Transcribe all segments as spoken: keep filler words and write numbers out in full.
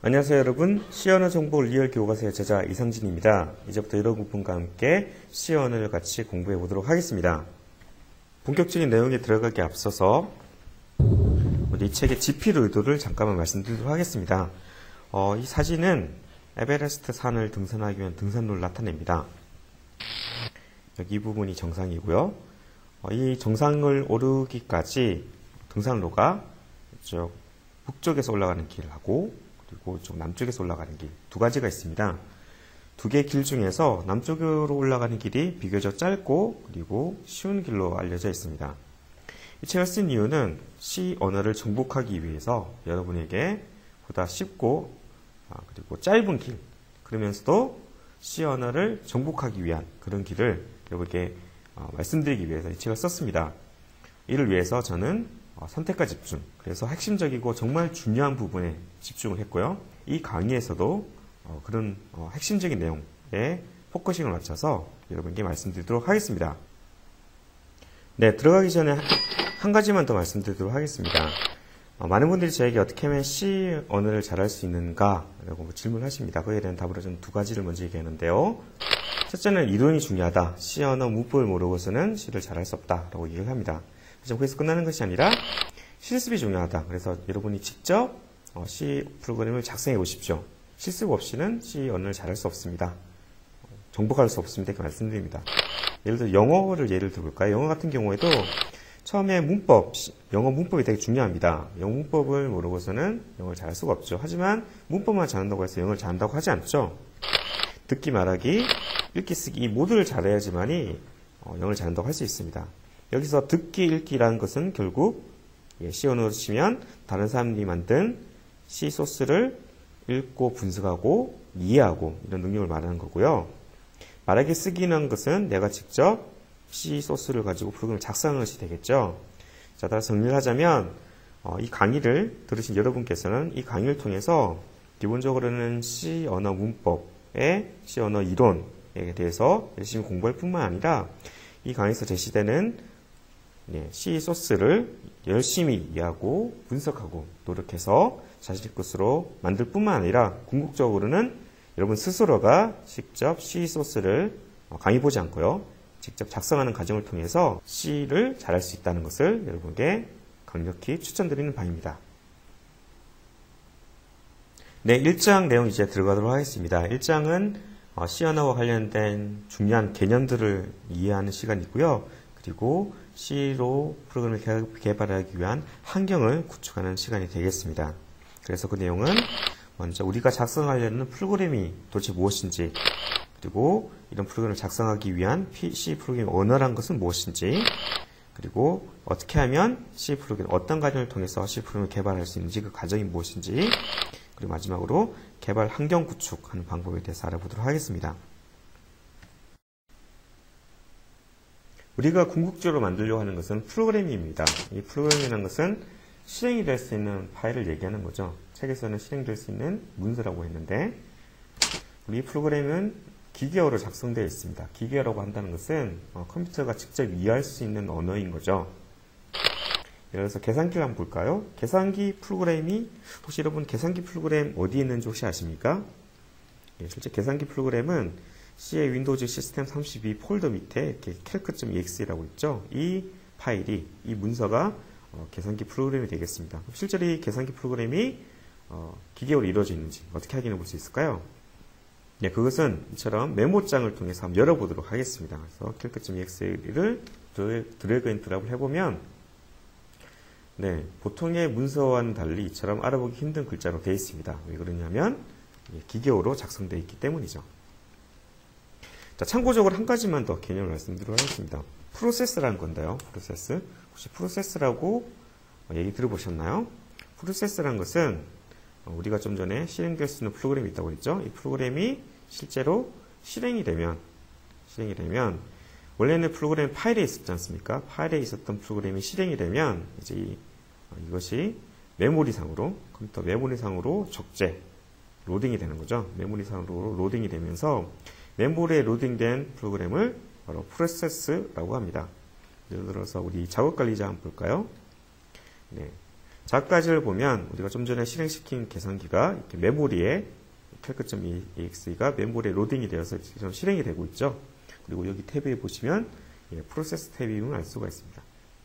안녕하세요 여러분, C언어 정보 리얼 교과서의 제자 이상진입니다. 이제부터 여러분과 함께 C언어를 같이 공부해 보도록 하겠습니다. 본격적인 내용에 들어가기 앞서서 이 책의 지필 의도를 잠깐만 말씀드리도록 하겠습니다. 어, 이 사진은 에베레스트 산을 등산하기 위한 등산로를 나타냅니다. 여기 이 부분이 정상이고요. 어, 이 정상을 오르기까지 등산로가 이쪽 북쪽에서 올라가는 길하고 그리고 좀 남쪽에서 올라가는 길 두 가지가 있습니다. 두 개의 길 중에서 남쪽으로 올라가는 길이 비교적 짧고 그리고 쉬운 길로 알려져 있습니다. 이 책을 쓴 이유는 C 언어를 정복하기 위해서 여러분에게 보다 쉽고 그리고 짧은 길, 그러면서도 C 언어를 정복하기 위한 그런 길을 여러분께 말씀드리기 위해서 이 책을 썼습니다. 이를 위해서 저는 선택과 집중, 그래서 핵심적이고 정말 중요한 부분에 집중을 했고요. 이 강의에서도 그런 핵심적인 내용에 포커싱을 맞춰서 여러분께 말씀드리도록 하겠습니다. 네, 들어가기 전에 한 가지만 더 말씀드리도록 하겠습니다. 많은 분들이 저에게 어떻게 하면 C 언어를 잘할 수 있는가 라고 질문하십니다. 그에 대한 답으로 저는 두 가지를 먼저 얘기하는데요. 첫째는 이론이 중요하다. C 언어 문법을 모르고서는 C를 잘할 수 없다 라고 얘기를 합니다. 하지만 거기서 끝나는 것이 아니라 실습이 중요하다. 그래서 여러분이 직접 C 프로그램을 작성해 보십시오. 실습 없이는 C 언어를 잘할 수 없습니다. 정복할 수 없습니다. 이렇게 말씀드립니다. 예를 들어 영어를 예를 들어볼까요? 영어 같은 경우에도 처음에 문법, 영어 문법이 되게 중요합니다. 영어 문법을 모르고서는 영어를 잘할 수가 없죠. 하지만 문법만 잘한다고 해서 영어를 잘한다고 하지 않죠. 듣기, 말하기, 읽기, 쓰기 이 모두를 잘해야지만이 영어를 잘한다고 할 수 있습니다. 여기서 듣기, 읽기라는 것은 결국 C 언어로 치면 다른 사람들이 만든 C 소스를 읽고 분석하고 이해하고 이런 능력을 말하는 거고요. 말하기, 쓰기는 것은 내가 직접 C 소스를 가지고 프로그램을 작성하는 것이 되겠죠. 자, 따라서 정리를 하자면 어, 이 강의를 들으신 여러분께서는 이 강의를 통해서 기본적으로는 C 언어 문법의 C 언어 이론에 대해서 열심히 공부할 뿐만 아니라 이 강의에서 제시되는 네, C 소스를 열심히 이해하고 분석하고 노력해서 자신의 것으로 만들 뿐만 아니라 궁극적으로는 여러분 스스로가 직접 C 소스를 강의 보지 않고요. 직접 작성하는 과정을 통해서 C를 잘할 수 있다는 것을 여러분께 강력히 추천드리는 바입니다. 네, 일 장 내용 이제 들어가도록 하겠습니다. 일 장은 C 언어와 관련된 중요한 개념들을 이해하는 시간이고요. 그리고 C로 프로그램을 개발하기 위한 환경을 구축하는 시간이 되겠습니다. 그래서 그 내용은 먼저 우리가 작성하려는 프로그램이 도대체 무엇인지, 그리고 이런 프로그램을 작성하기 위한 C 프로그램 언어란 것은 무엇인지, 그리고 어떻게 하면 C 프로그램, 어떤 과정을 통해서 C 프로그램을 개발할 수 있는지, 그 과정이 무엇인지, 그리고 마지막으로 개발 환경 구축하는 방법에 대해서 알아보도록 하겠습니다. 우리가 궁극적으로 만들려고 하는 것은 프로그램입니다. 이 프로그램이라는 것은 실행이 될 수 있는 파일을 얘기하는 거죠. 책에서는 실행될 수 있는 문서라고 했는데 우리 프로그램은 기계어로 작성되어 있습니다. 기계어라고 한다는 것은 컴퓨터가 직접 이해할 수 있는 언어인 거죠. 예를 들어서 계산기를 한번 볼까요? 계산기 프로그램이 혹시 여러분 계산기 프로그램 어디에 있는지 혹시 아십니까? 예, 실제 계산기 프로그램은 C의 윈도우즈 시스템 삼십이 폴더 밑에 이렇게 calc.exe라고 있죠. 이 파일이, 이 문서가 어, 계산기 프로그램이 되겠습니다. 실제로 이 계산기 프로그램이 어, 기계어로 이루어져 있는지 어떻게 확인해 볼 수 있을까요? 네, 그것은 이처럼 메모장을 통해서 한번 열어보도록 하겠습니다. 그래서 calc.exe를 드래그 앤 드랍을 해보면 네, 보통의 문서와는 달리 이처럼 알아보기 힘든 글자로 되어 있습니다. 왜 그러냐면 기계어로 작성되어 있기 때문이죠. 자, 참고적으로 한 가지만 더 개념을 말씀드리도록 하겠습니다. 프로세스라는 건데요. 프로세스. 혹시 프로세스라고 얘기 들어보셨나요? 프로세스라는 것은 우리가 좀 전에 실행될 수 있는 프로그램이 있다고 했죠. 이 프로그램이 실제로 실행이 되면, 실행이 되면, 원래는 프로그램 파일에 있었지 않습니까? 파일에 있었던 프로그램이 실행이 되면, 이제 이, 이것이 메모리상으로, 컴퓨터 메모리상으로 적재, 로딩이 되는 거죠. 메모리상으로 로딩이 되면서, 메모리에 로딩된 프로그램을 바로 프로세스라고 합니다. 예를 들어서 우리 작업관리자 한번 볼까요? 네. 자까지를 보면 우리가 좀 전에 실행시킨 계산기가 이렇게 메모리에 캘크.exe가 메모리에 로딩이 되어서 지금 실행이 되고 있죠. 그리고 여기 탭에 보시면 예, 프로세스 탭임을 알 수가 있습니다.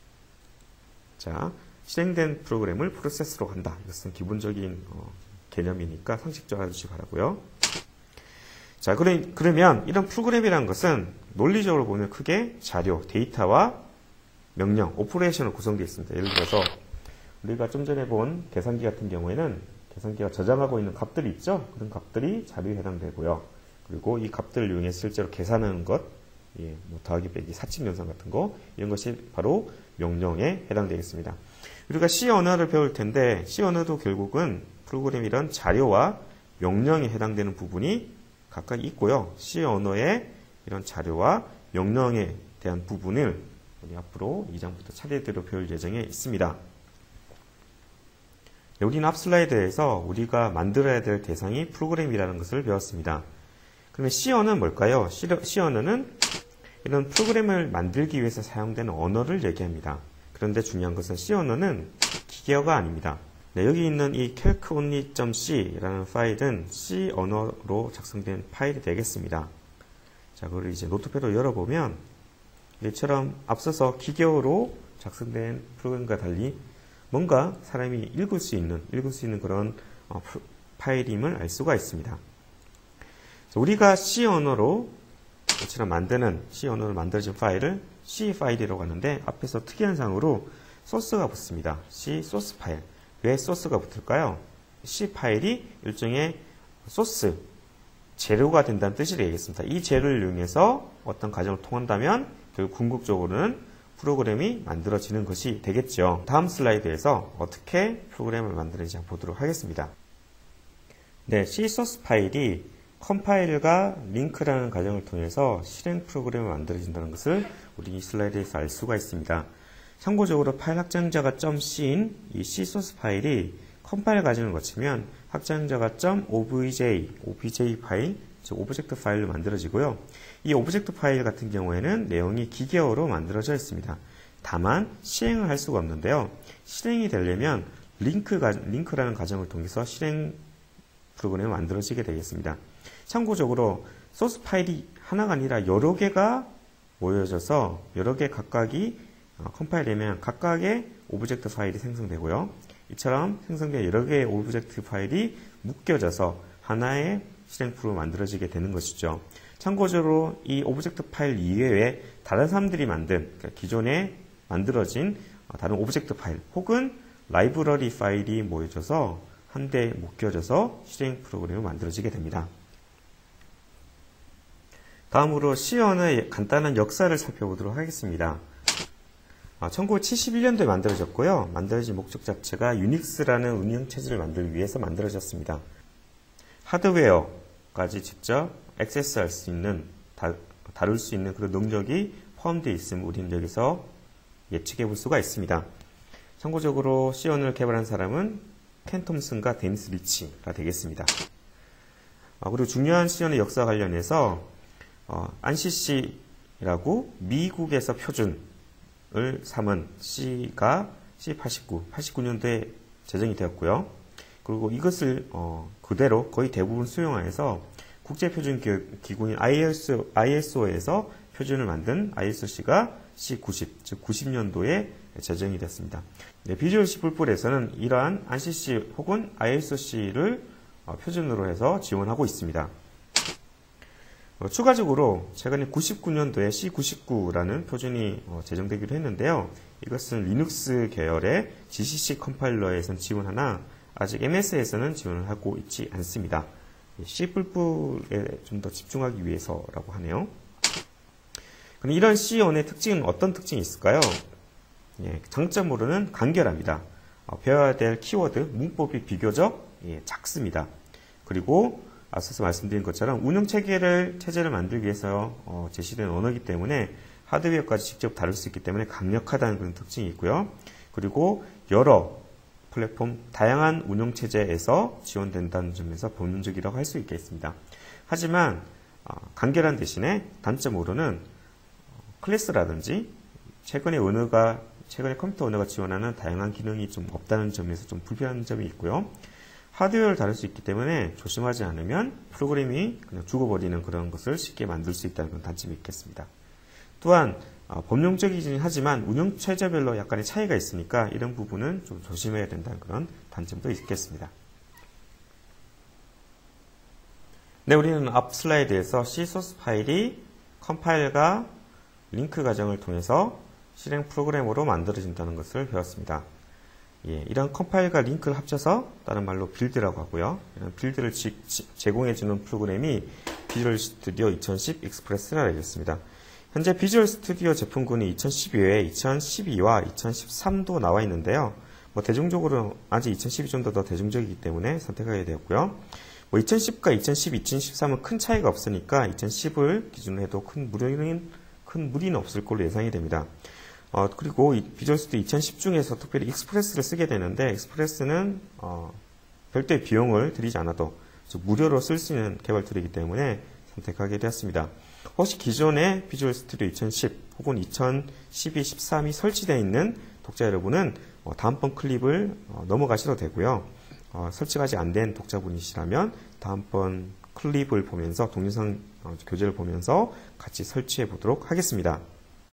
자, 실행된 프로그램을 프로세스로 간다. 이것은 기본적인 어, 개념이니까 상식적으로 알아주시기 바라고요. 자, 그러, 그러면 이런 프로그램이라는 것은 논리적으로 보면 크게 자료, 데이터와 명령, 오퍼레이션으로 구성되어 있습니다. 예를 들어서 우리가 좀 전에 본 계산기 같은 경우에는 계산기가 저장하고 있는 값들이 있죠. 그런 값들이 자료에 해당되고요. 그리고 이 값들을 이용해서 실제로 계산하는 것, 예, 뭐 더하기 빼기, 사칙 연산 같은 거, 이런 것이 바로 명령에 해당되겠습니다. 우리가 C 언어를 배울 텐데 C 언어도 결국은 프로그램 이런 자료와 명령에 해당되는 부분이 각각 있고요. C 언어의 이런 자료와 명령에 대한 부분을 우리 앞으로 이 장부터 차례대로 배울 예정에 있습니다. 우리는 앞 슬라이드에서 우리가 만들어야 될 대상이 프로그램이라는 것을 배웠습니다. 그러면 C 언어는 뭘까요? C 언어는 이런 프로그램을 만들기 위해서 사용되는 언어를 얘기합니다. 그런데 중요한 것은 C 언어는 기계어가 아닙니다. 네, 여기 있는 이 calc-only.c라는 파일은 C 언어로 작성된 파일이 되겠습니다. 자, 그걸 이제 노트패드로 열어보면 이처럼 앞서서 기계어로 작성된 프로그램과 달리 뭔가 사람이 읽을 수 있는, 읽을 수 있는 그런 어, 파일임을 알 수가 있습니다. 우리가 C 언어로 이처럼 만드는 C 언어로 만들어진 파일을 C 파일이라고 하는데 앞에서 특이한 상으로 소스가 붙습니다. C 소스 파일. 왜 소스가 붙을까요? C 파일이 일종의 소스, 재료가 된다는 뜻이 되겠습니다. 이 재료를 이용해서 어떤 과정을 통한다면 결국 궁극적으로는 프로그램이 만들어지는 것이 되겠죠. 다음 슬라이드에서 어떻게 프로그램을 만드는지 한번 보도록 하겠습니다. 네, C 소스 파일이 컴파일과 링크라는 과정을 통해서 실행 프로그램을 만들어진다는 것을 우리 이 슬라이드에서 알 수가 있습니다. 참고적으로 파일 확장자가 .c인 이 C 소스 파일이 컴파일 과정을 거치면 확장자가 .obj, obj 파일, 즉 오브젝트 파일로 만들어지고요. 이 오브젝트 파일 같은 경우에는 내용이 기계어로 만들어져 있습니다. 다만 실행을 할 수가 없는데요. 실행이 되려면 링크가, 링크라는 과정을 통해서 실행 프로그램이 만들어지게 되겠습니다. 참고적으로 소스 파일이 하나가 아니라 여러 개가 모여져서 여러 개 각각이 컴파일되면 각각의 오브젝트 파일이 생성되고요. 이처럼 생성된 여러 개의 오브젝트 파일이 묶여져서 하나의 실행 프로그램이 만들어지게 되는 것이죠. 참고적으로 이 오브젝트 파일 이외에 다른 사람들이 만든, 그러니까 기존에 만들어진 다른 오브젝트 파일 혹은 라이브러리 파일이 모여져서 한데 묶여져서 실행 프로그램이 만들어지게 됩니다. 다음으로 C 언어의 간단한 역사를 살펴보도록 하겠습니다. 천구백칠십일 년도에 만들어졌고요. 만들어진 목적 자체가 유닉스라는 운영체제를 만들기 위해서 만들어졌습니다. 하드웨어까지 직접 액세스할 수 있는, 다, 다룰 수 있는 그런 능력이 포함되어 있음을 우리는 여기서 예측해 볼 수가 있습니다. 참고적으로 C 언어를 개발한 사람은 켄 톰슨과 데니스 리치가 되겠습니다. 그리고 중요한 C 언어의 역사 관련해서 어, 안시씨라고 미국에서 표준을 삼은 C가 씨 팔십구, 팔십구 년도에 제정이 되었고요. 그리고 이것을 어, 그대로 거의 대부분 수용하여서 국제표준기구인 아이에스오에서 표준을 만든 아이에스오씨가 씨 구십, 즉 구십 년도에 제정이 됐습니다. 네, 비주얼 C++에서는 이러한 안시씨 혹은 아이에스오씨를 어, 표준으로 해서 지원하고 있습니다. 어, 추가적으로 최근에 구십구 년도에 씨 구십구라는 표준이 어, 제정되기로 했는데요. 이것은 리눅스 계열의 지씨씨 컴파일러에서는 지원하나 아직 엠에스에서는 지원을 하고 있지 않습니다. C++에 좀 더 집중하기 위해서라고 하네요. 그럼 이런 C 언어의 특징은 어떤 특징이 있을까요? 예, 장점으로는 간결합니다. 어, 배워야 될 키워드, 문법이 비교적 예, 작습니다. 그리고 앞서서 말씀드린 것처럼 운영체계를 체제를 만들기 위해서 어, 제시된 언어이기 때문에 하드웨어까지 직접 다룰 수 있기 때문에 강력하다는 그런 특징이 있고요. 그리고 여러 플랫폼, 다양한 운영체제에서 지원된다는 점에서 본능적이라고 할 수 있겠습니다. 하지만 어, 간결한 대신에 단점으로는 어, 클래스라든지 최근에 언어가 최근에 컴퓨터 언어가 지원하는 다양한 기능이 좀 없다는 점에서 좀 불편한 점이 있고요. 하드웨어를 다룰 수 있기 때문에 조심하지 않으면 프로그램이 그냥 죽어버리는 그런 것을 쉽게 만들 수 있다는 그런 단점이 있겠습니다. 또한 어, 범용적이긴 하지만 운영 체제별로 약간의 차이가 있으니까 이런 부분은 좀 조심해야 된다는 그런 단점도 있겠습니다. 네, 우리는 앞 슬라이드에서 C 소스 파일이 컴파일과 링크 과정을 통해서 실행 프로그램으로 만들어진다는 것을 배웠습니다. 예, 이런 컴파일과 링크를 합쳐서 다른 말로 빌드라고 하고요. 이런 빌드를 지, 지, 제공해주는 프로그램이 비주얼 스튜디오 이천십 익스프레스라고 하겠습니다. 현재 비주얼 스튜디오 제품군이 이천십이 외에 이천십이와 이천십삼도 나와 있는데요. 뭐 대중적으로 아직 이천십이 좀 더 대중적이기 때문에 선택하게 되었고요. 뭐 이천십과 이천십, 이천십삼은 큰 차이가 없으니까 이천십을 기준으로 해도 큰 무리는, 큰 무리는 없을 걸로 예상이 됩니다. 어, 그리고 이 비주얼 스튜디오 이천십 중에서 특별히 익스프레스를 쓰게 되는데, 익스프레스는, 어, 별도의 비용을 들이지 않아도 무료로 쓸 수 있는 개발 툴이기 때문에 선택하게 되었습니다. 혹시 기존에 비주얼 스튜디오 이천십 혹은 이천십이, 십삼이 설치되어 있는 독자 여러분은 어, 다음번 클립을 어, 넘어가셔도 되고요. 어, 설치가 아직 안 된 독자분이시라면 다음번 클립을 보면서 동영상 어, 교재를 보면서 같이 설치해 보도록 하겠습니다.